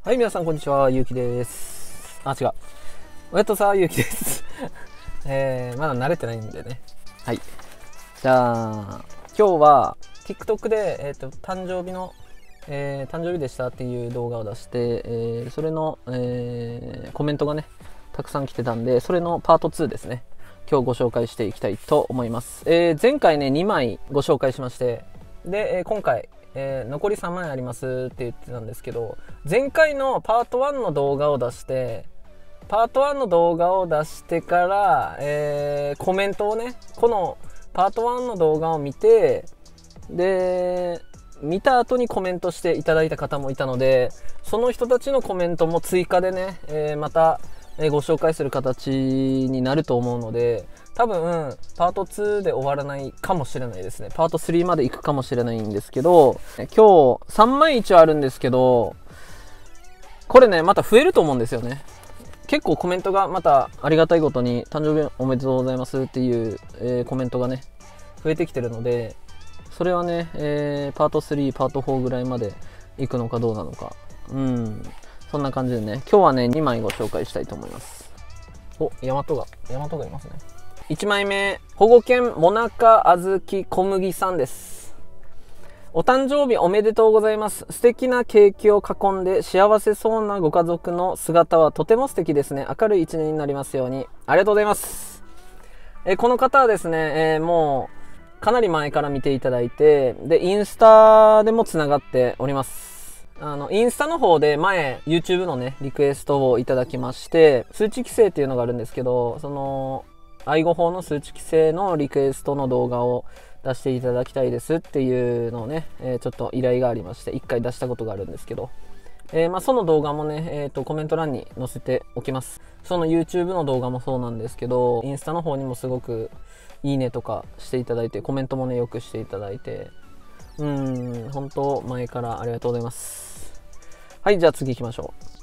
はい、皆さんこんにちは、ゆうきです。あ、違う。おやとさ、ゆうきです。まだ慣れてないんでね。はい。じゃあ、今日は TikTok で、誕生日でしたっていう動画を出して、それの、コメントがね、たくさん来てたんで、それのパート2ですね。今日ご紹介していきたいと思います。前回ね、2枚ご紹介しまして、で、今回、残り3枚ありますって言ってたんですけど、前回のパート1の動画を出してから、コメントをね、このパート1の動画を見て、で見た後にコメントしていただいた方もいたので、その人たちのコメントも追加でね、またご紹介する形になると思うので、多分パート2で終わらないかもしれないですね。パート3まで行くかもしれないんですけど、今日3枚一応あるんですけど、これねまた増えると思うんですよね。結構コメントがまたありがたいことに誕生日おめでとうございますっていう、コメントがね増えてきてるので、それはね、パート3パート4ぐらいまで行くのかどうなのか、そんな感じでね、今日はね2枚ご紹介したいと思います。お、ヤマトがいますね。1枚目、保護犬もなかあずき小麦さんです。お誕生日おめでとうございます。素敵なケーキを囲んで幸せそうなご家族の姿はとても素敵ですね。明るい一年になりますように。ありがとうございます。この方はですね、もうかなり前から見ていただいて、でインスタでもつながっております。インスタの方で前 YouTube のねリクエストをいただきまして、数値規制っていうのがあるんですけど、その愛護法の数値規制のリクエストの動画を出していただきたいですっていうのをね、ちょっと依頼がありまして1回出したことがあるんですけど、その動画もね、コメント欄に載せておきます。その YouTube の動画もそうなんですけど、インスタの方にもすごくいいねとかしていただいて、コメントもねよくしていただいて、本当前からありがとうございます。はい、じゃあ次行きましょう。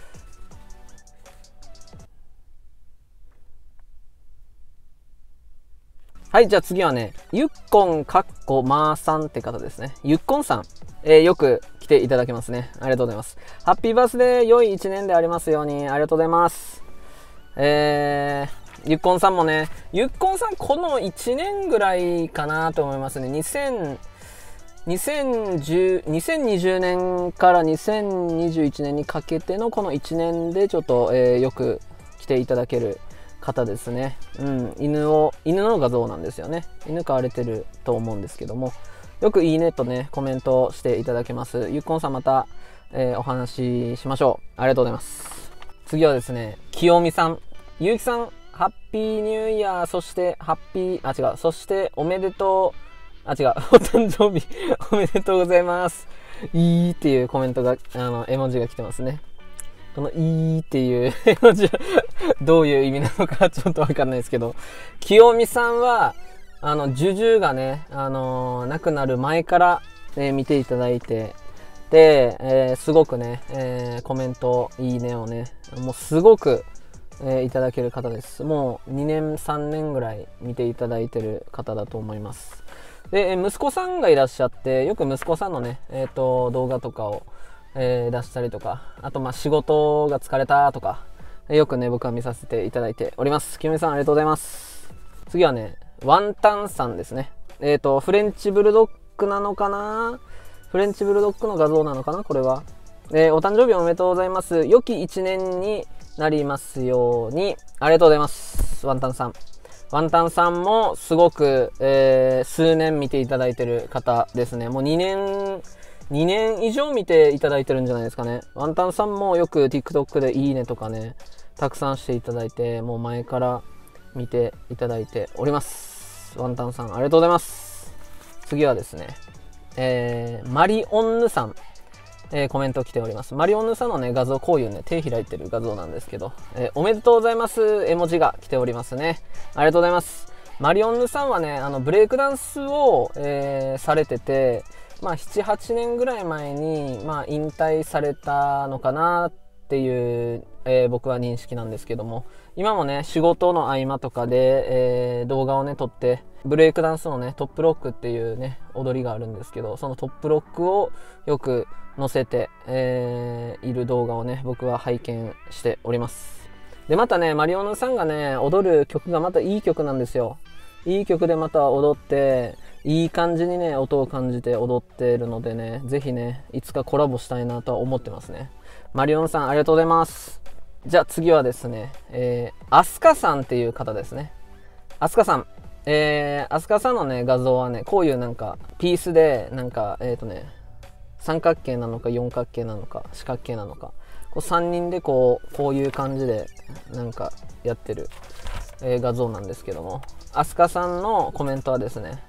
はい、じゃあ次はね、ゆっこんかっこまーさんって方ですね。ゆっこんさん、よく来ていただけますね。ありがとうございます。ハッピーバースデー、良い一年でありますように。ありがとうございます。ゆっこんさんもね、ゆっこんさんこの1年ぐらいかなと思いますね。2020年から2021年にかけてのこの1年でちょっと、よく来ていただける方ですね。犬の画像なんですよね。犬飼われてると思うんですけども、よくいいねとねコメントしていただけます。ゆっこんさんまた、お話ししましょう。ありがとうございます。次はですね、きよみさん、ゆうきさん、ハッピーニューイヤー、そしてそしておめでとう、お誕生日おめでとうございます。いいっていうコメントが絵文字が来てますね。このいいっていう絵文字はどういう意味なのかちょっとわかんないですけど、清美さんはジュジュがね亡くなる前から、見ていただいて、で、すごくね、コメントいいねをねもうすごく、いただける方です。もう2年3年ぐらい見ていただいてる方だと思います。で息子さんがいらっしゃって、よく息子さんのね、動画とかを出したりとか、あと仕事が疲れたとか、よくね僕は見させていただいております。きよみさんありがとうございます。次はねワンタンさんですね。フレンチブルドッグなのかな、フレンチブルドッグの画像なのかなこれは。お誕生日おめでとうございます。良き一年になりますように。ありがとうございます。ワンタンさんもすごく、数年見ていただいてる方ですね。もう2年以上見ていただいてるんじゃないですかね。ワンタンさんもよく TikTok でいいねとかねたくさんしていただいて、もう前から見ていただいております。ワンタンさんありがとうございます。次はですね、マリオンヌさん、コメント来ております。マリオンヌさんのね画像、こういうね手開いてる画像なんですけど、おめでとうございます絵文字が来ておりますね。ありがとうございます。マリオンヌさんはねブレイクダンスを、されてて、7、8年ぐらい前に、引退されたのかなっていう、僕は認識なんですけども、今もね仕事の合間とかで、動画をね撮って、ブレイクダンスのねトップロックっていうね踊りがあるんですけど、そのトップロックをよく載せて、いる動画をね、僕は拝見しております。で、またね、マリオナさんがね、踊る曲がまたいい曲なんですよ。いい曲でまた踊って、いい感じにね、音を感じて踊っているのでね、ぜひね、いつかコラボしたいなとは思ってますね。マリオナさん、ありがとうございます。じゃあ次はですね、アスカさんっていう方ですね。アスカさん。アスカさんのね、画像はね、こういうなんか、ピースで、なんか、三角形なのか四角形なのか四角形なのか、こう3人でこういう感じでなんかやってる、画像なんですけども、アスカさんのコメントはですね、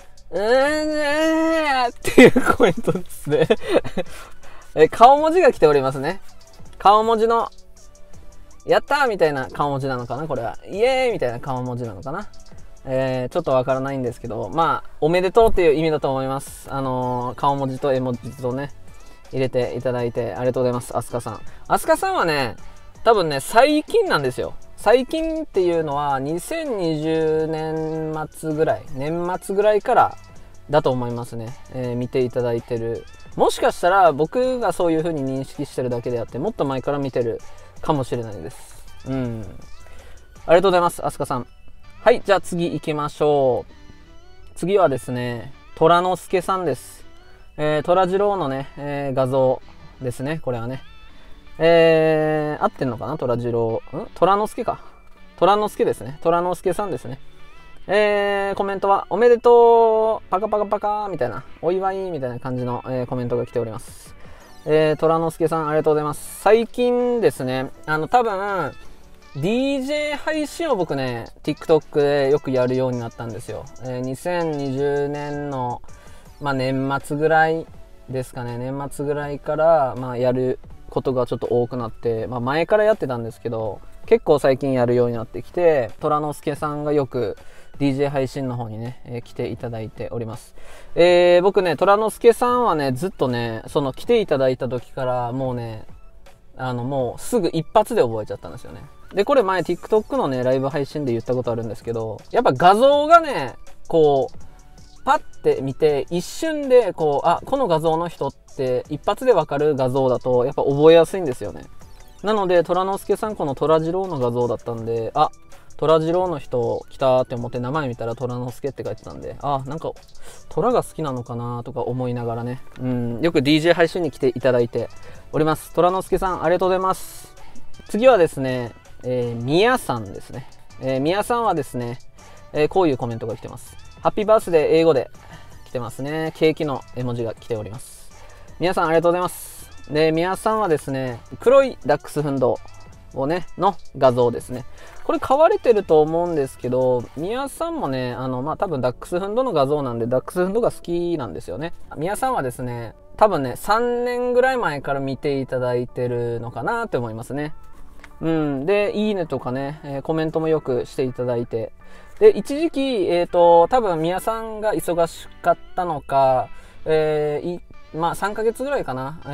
っていうコメントですね。顔文字が来ておりますね。顔文字のやったーみたいな顔文字なのかな、これは。イエーイみたいな顔文字なのかな。ちょっとわからないんですけど、まあ、おめでとうっていう意味だと思います。顔文字と絵文字とね、入れていただいてありがとうございます、アスカさん。アスカさんはね、多分ね、最近なんですよ。最近っていうのは、2020年末ぐらい、年末ぐらいからだと思いますね。見ていただいてる。もしかしたら僕がそういう風に認識してるだけであって、もっと前から見てるかもしれないです。ありがとうございます、アスカさん。はい、じゃあ次行きましょう。次はですね、虎之助さんです。虎次郎のね、画像ですね、これはね。合ってんのかな、虎次郎。虎之助か。虎之助ですね。虎之助さんですね。コメントは、おめでとうパカパカパカみたいな、お祝いみたいな感じの、コメントが来ております。虎之助さん、ありがとうございます。最近ですね、多分、DJ 配信を僕ね、TikTok でよくやるようになったんですよ。2020年の、まあ、年末ぐらいですかね。年末ぐらいから、まあ、やることがちょっと多くなって、まあ、前からやってたんですけど、結構最近やるようになってきて、虎之助さんがよく DJ 配信の方にね、来ていただいております。僕ね、虎之助さんはね、ずっとね、その来ていただいた時からもうね、もうすぐ一発で覚えちゃったんですよね。で、これ前 TikTok のね、ライブ配信で言ったことあるんですけど、やっぱ画像がね、こう、パッて見て、一瞬でこう、あ、この画像の人って一発でわかる画像だと、やっぱ覚えやすいんですよね。なので、虎之助さんこの虎次郎の画像だったんで、あ、虎次郎の人来たって思って名前見たら虎之助って書いてたんで、あ、なんか虎が好きなのかなとか思いながらね、よく DJ 配信に来ていただいております。虎之助さん、ありがとうございます。次はですね、みやさんですね。みやさんはですね、こういうコメントが来てます。ハッピーバースデー英語で来てますね。ケーキの絵文字が来ております。みやさん、ありがとうございます。で、みやさんはですね、黒いダックスフンドをね、の画像ですね。これ買われてると思うんですけど、みやさんもね、まあ、多分ダックスフンドの画像なんで、ダックスフンドが好きなんですよね。みやさんはですね、多分ね、3年ぐらい前から見ていただいてるのかなって思いますね。で、いいねとかね、コメントもよくしていただいて。で、一時期、多分、みやさんが忙しかったのか、まあ、3ヶ月ぐらいかな。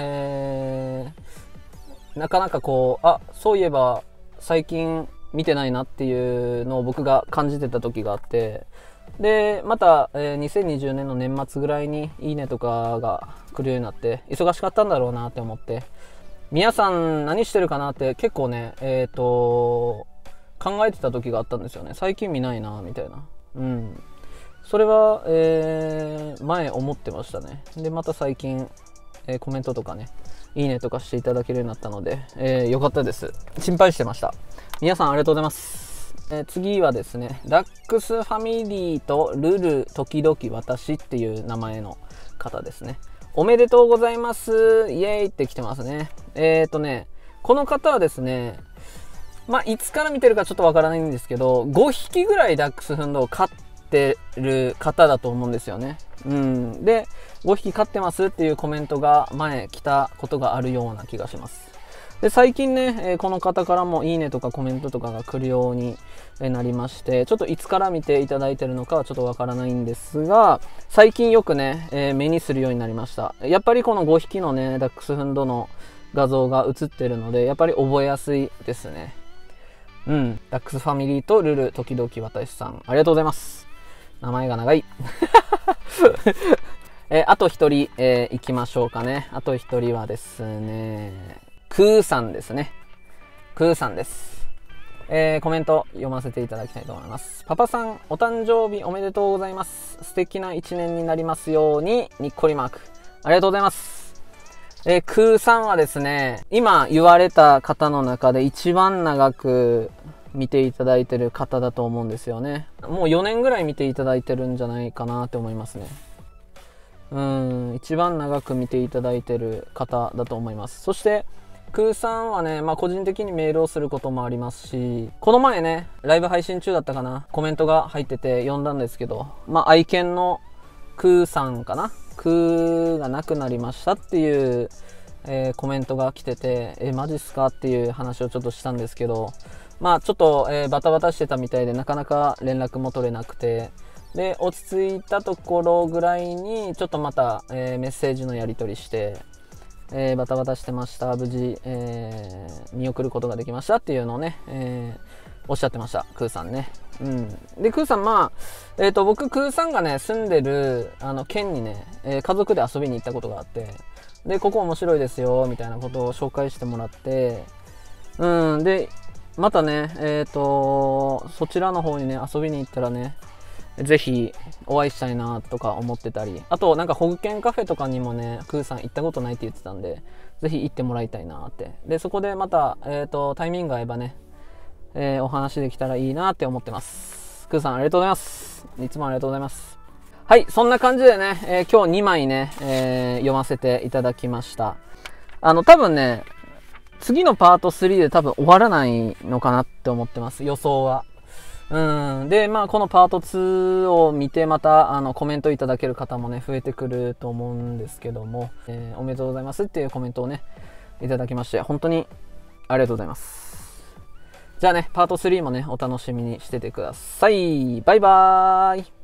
なかなかこう、あ、そういえば、最近見てないなっていうのを僕が感じてた時があって、で、また、2020年の年末ぐらいに、いいねとかが来るようになって、忙しかったんだろうなって思って、皆さん何してるかなって結構ね、考えてた時があったんですよね。最近見ないなみたいな。それは、前思ってましたね。で、また最近、コメントとかね、いいねとかしていただけるようになったので、よかったです。心配してました。皆さんありがとうございます。次はですね、ダックスファミリーとルル時々私っていう名前の方ですね。おめでとうございます。イエーイって来てますね。この方はですね、まあ、いつから見てるかちょっとわからないんですけど、5匹ぐらいダックスフンドを飼ってる方だと思うんですよね。で、5匹飼ってますっていうコメントが前来たことがあるような気がします。で、最近ね、この方からもいいねとかコメントとかが来るようになりまして、ちょっといつから見ていただいてるのかはちょっとわからないんですが、最近よくね、目にするようになりました。やっぱりこの5匹のね、ダックスフンドの画像が映ってるので、やっぱり覚えやすいですね。ダックスファミリーとルル時々私さん、ありがとうございます。名前が長い。 あと一人、行きましょうかね。あと一人はですね、クーさんですね。クーさんです。コメント読ませていただきたいと思います。パパさん、お誕生日おめでとうございます。素敵な一年になりますように、にっこりマーク。ありがとうございます。クーさんはですね、今言われた方の中で一番長く見ていただいてる方だと思うんですよね。もう4年ぐらい見ていただいてるんじゃないかなって思いますね。一番長く見ていただいてる方だと思います。そしてクーさんはね、個人的にメールをすることもありますし、この前ね、ライブ配信中だったかな、コメントが入ってて読んだんですけど、愛犬のクーさんかな、クーが亡くなりましたっていう、コメントが来てて、マジっすかっていう話をちょっとしたんですけど、ちょっと、バタバタしてたみたいでなかなか連絡も取れなくて、で落ち着いたところぐらいにちょっとまた、メッセージのやり取りして、バタバタしてました、無事、見送ることができましたっていうのをね、おっしゃってました、クーさんね。でクーさん、僕クーさんがね住んでる県にね、家族で遊びに行ったことがあって、でここ面白いですよみたいなことを紹介してもらって、でまたねそちらの方にね遊びに行ったらね、ぜひお会いしたいなとか思ってたり、あとなんか保護犬カフェとかにもねクーさん行ったことないって言ってたんで、ぜひ行ってもらいたいなって。でそこでまた、タイミングが合えばね、お話できたらいいなって思ってます。クーさんありがとうございます。いつもありがとうございます。はい、そんな感じでね、今日2枚ね、読ませていただきました。多分ね次のパート3で多分終わらないのかなって思ってます、予想は。でこのパート2を見てまたコメントいただける方もね増えてくると思うんですけども、おめでとうございますっていうコメントをねいただきまして本当にありがとうございます。じゃあねパート3もねお楽しみにしててください。バイバーイ。